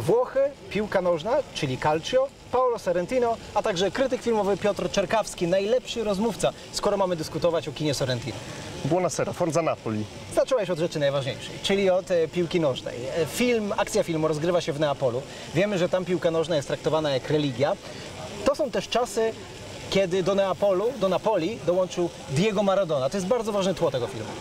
Włochy, piłka nożna, czyli calcio, Paolo Sorrentino, a także krytyk filmowy Piotr Czerkawski, najlepszy rozmówca, skoro mamy dyskutować o kinie Sorrentino. Buonasera, Forza Napoli. Zacząłeś od rzeczy najważniejszej, czyli od piłki nożnej. Akcja filmu rozgrywa się w Neapolu. Wiemy, że tam piłka nożna jest traktowana jak religia. To są też czasy, kiedy do Napoli dołączył Diego Maradona. To jest bardzo ważne tło tego filmu.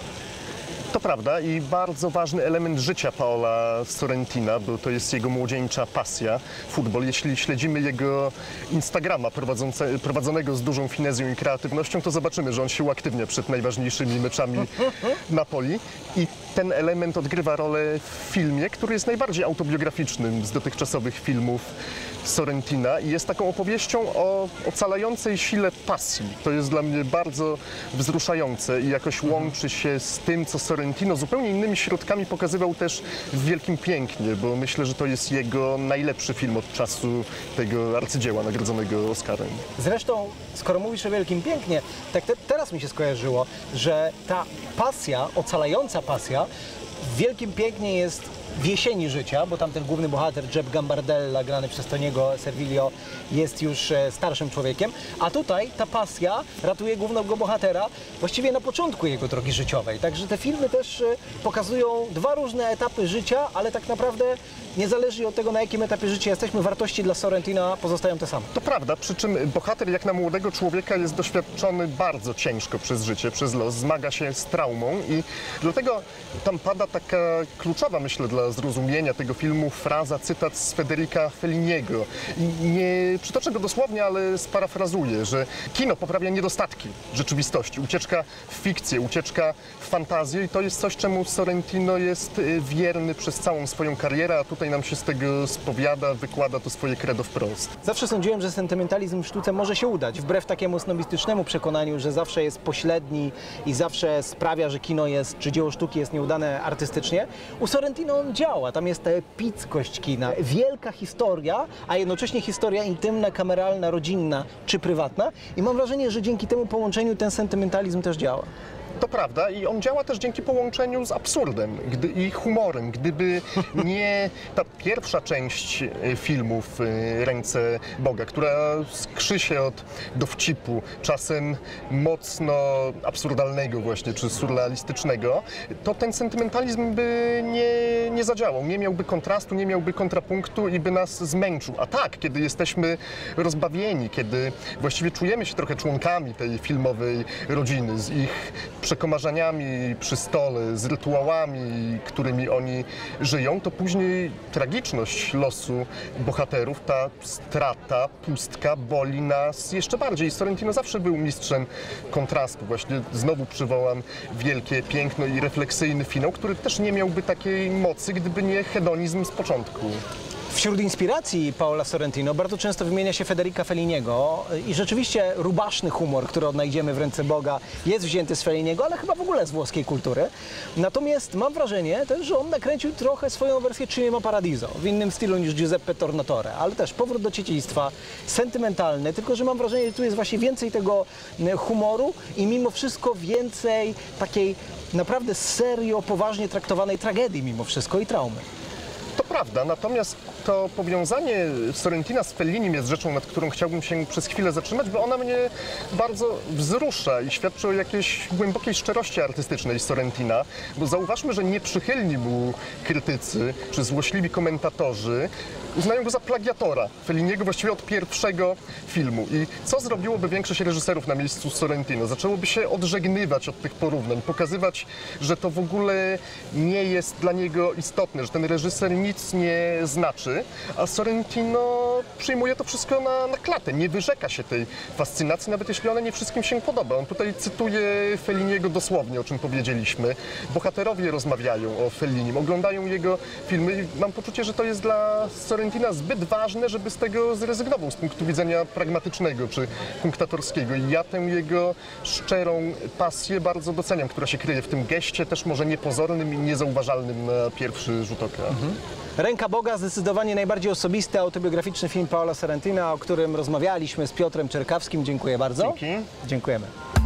To prawda i bardzo ważny element życia Paola Sorrentina, bo to jest jego młodzieńcza pasja, futbol. Jeśli śledzimy jego Instagrama prowadzonego z dużą finezją i kreatywnością, to zobaczymy, że on się uaktywnia przed najważniejszymi meczami Napoli i ten element odgrywa rolę w filmie, który jest najbardziej autobiograficznym z dotychczasowych filmów Sorrentina i jest taką opowieścią o ocalającej sile pasji. To jest dla mnie bardzo wzruszające i jakoś łączy się z tym, co Sorrentino zupełnie innymi środkami pokazywał też w Wielkim Pięknie, bo myślę, że to jest jego najlepszy film od czasu tego arcydzieła nagrodzonego Oscarem. Zresztą, skoro mówisz o Wielkim Pięknie, tak teraz mi się skojarzyło, że ta pasja, ocalająca pasja w Wielkim Pięknie jest w jesieni życia, bo tam ten główny bohater, Jeb Gambardella, grany przez Toniego Servillo, jest już starszym człowiekiem, a tutaj ta pasja ratuje głównego bohatera właściwie na początku jego drogi życiowej. Także te filmy też pokazują dwa różne etapy życia, ale tak naprawdę niezależnie od tego, na jakim etapie życia jesteśmy, wartości dla Sorrentina pozostają te same. To prawda, przy czym bohater jak na młodego człowieka jest doświadczony bardzo ciężko przez życie, przez los, zmaga się z traumą i dlatego tam pada taka kluczowa, myślę, dla zrozumienia tego filmu fraza, cytat z Federica Felliniego. I nie przytoczę go dosłownie, ale sparafrazuję, że kino poprawia niedostatki rzeczywistości, ucieczka w fikcję, ucieczka w fantazję i to jest coś, czemu Sorrentino jest wierny przez całą swoją karierę, a tutaj nam się z tego spowiada, wykłada to swoje credo wprost. Zawsze sądziłem, że sentymentalizm w sztuce może się udać, wbrew takiemu snobistycznemu przekonaniu, że zawsze jest pośredni i zawsze sprawia, że kino jest, czy dzieło sztuki jest nieudane artystycznie. U Sorrentino on działa, tam jest ta epickość kina, wielka historia, a jednocześnie historia intymna, kameralna, rodzinna czy prywatna i mam wrażenie, że dzięki temu połączeniu ten sentymentalizm też działa. To prawda i on działa też dzięki połączeniu z absurdem i humorem. Gdyby nie ta pierwsza część filmów Ręce Boga, która skrzy się od dowcipu, czasem mocno absurdalnego właśnie, czy surrealistycznego, to ten sentymentalizm by nie zadziałał. Nie miałby kontrastu, nie miałby kontrapunktu i by nas zmęczył. A tak, kiedy jesteśmy rozbawieni, kiedy właściwie czujemy się trochę członkami tej filmowej rodziny, z ich przekomarzeniami przy stole, z rytuałami, którymi oni żyją, to później tragiczność losu bohaterów, ta strata, pustka boli nas jeszcze bardziej. Sorrentino zawsze był mistrzem kontrastu. Właśnie znowu przywołam Wielkie Piękno i refleksyjny finał, który też nie miałby takiej mocy, gdyby nie hedonizm z początku. Wśród inspiracji Paola Sorrentino bardzo często wymienia się Federica Felliniego i rzeczywiście rubaszny humor, który odnajdziemy w Ręce Boga, jest wzięty z Felliniego, ale chyba w ogóle z włoskiej kultury. Natomiast mam wrażenie też, że on nakręcił trochę swoją wersję Cinema Paradiso, w innym stylu niż Giuseppe Tornatore, ale też powrót do dzieciństwa, sentymentalny, tylko że mam wrażenie, że tu jest właśnie więcej tego humoru i mimo wszystko więcej takiej naprawdę serio, poważnie traktowanej tragedii mimo wszystko i traumy. To prawda, natomiast to powiązanie Sorrentina z Fellinim jest rzeczą, nad którą chciałbym się przez chwilę zatrzymać, bo ona mnie bardzo wzrusza i świadczy o jakiejś głębokiej szczerości artystycznej Sorrentina, bo zauważmy, że nieprzychylni mu krytycy czy złośliwi komentatorzy uznają go za plagiatora Felliniego właściwie od pierwszego filmu. I co zrobiłoby większość reżyserów na miejscu Sorrentino? Zaczęłoby się odżegnywać od tych porównań, pokazywać, że to w ogóle nie jest dla niego istotne, że ten reżyser nic nie znaczy, a Sorrentino przyjmuje to wszystko na klatę, nie wyrzeka się tej fascynacji, nawet jeśli ona nie wszystkim się podoba. On tutaj cytuje Felliniego dosłownie, o czym powiedzieliśmy. Bohaterowie rozmawiają o Fellinim, oglądają jego filmy i mam poczucie, że to jest dla Sorrentina zbyt ważne, żeby z tego zrezygnował z punktu widzenia pragmatycznego czy punktatorskiego. I ja tę jego szczerą pasję bardzo doceniam, która się kryje w tym geście, też może niepozornym i niezauważalnym na pierwszy rzut oka. Ręka Boga, zdecydowanie najbardziej osobisty, autobiograficzny film Paola Sorrentina, o którym rozmawialiśmy z Piotrem Czerkawskim. Dziękuję bardzo. Dzięki. Dziękujemy.